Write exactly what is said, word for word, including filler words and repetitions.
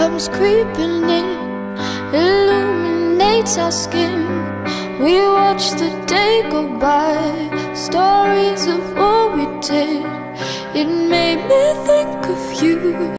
comes creeping in, illuminates our skin. We watch the day go by, stories of what we did. It made me think of you.